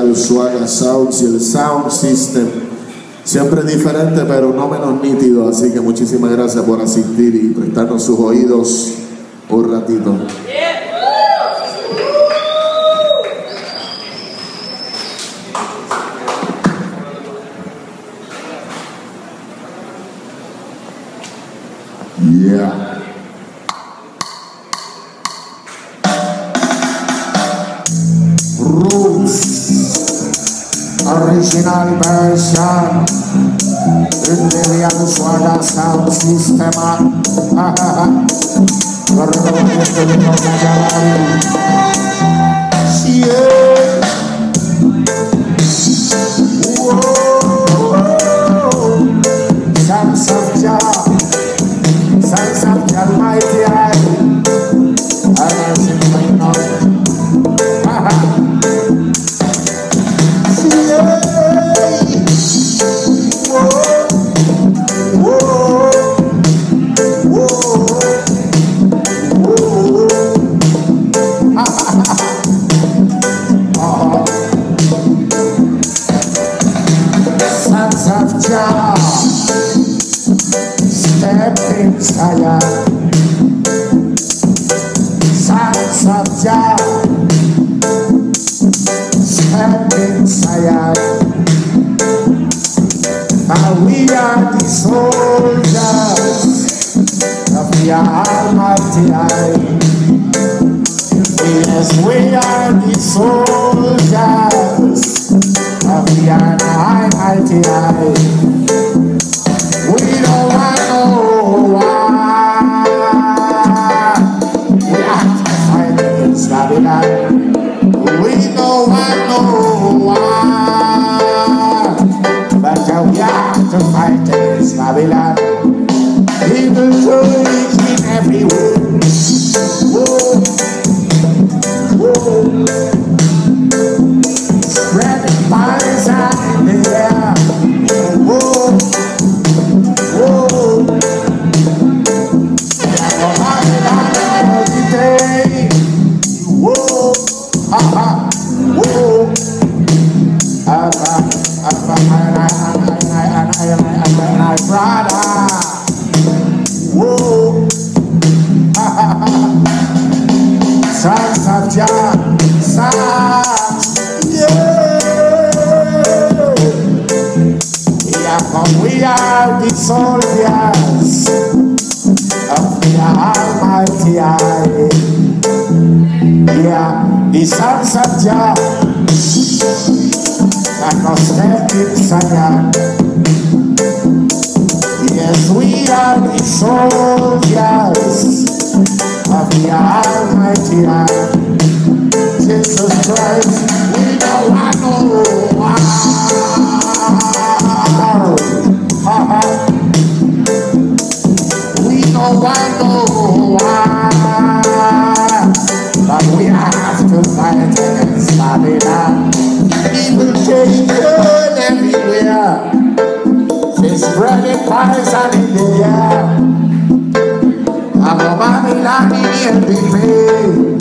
al Swaga Sounds y el Sound System. Siempre diferente, pero no menos nítido. Así que muchísimas gracias por asistir y prestarnos sus oídos un ratito. Yeah. Original version Indian Swaga Sound System. Sons of Jah, sons of the Almighty step inside. Sons of Jah, step inside. Now we are the soldiers of the Almighty Eye. Yes, we are the soldiers of the Almighty Eye. We don't want no war. We have to fight against Babylon. We don't want no war, but we have to fight against Babylon. Evil doing in every way. Whoa, whoa. Spreading poison in the air. Whoa. Sons of Jah, sons, yeah. We are the soldiers of the Almighty Eye. Yeah, the sons of Jah that must step inside. Yes, we are the soldiers of the Almighty Eye. Jesus Christ, we don't want no war. We don't want no war, but we have to fight against Babylon. Evil taken everywhere. They spreading poison in the air. I'm a Babylon in the pain.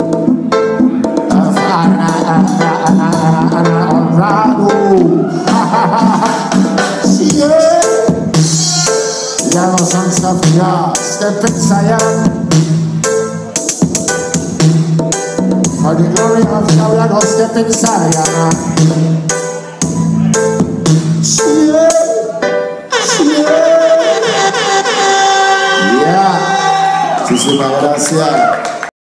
Yeah, sons of Jah, step inside. For the glory of Jah, we are going to step inside. Yeah, muchísimas gracias.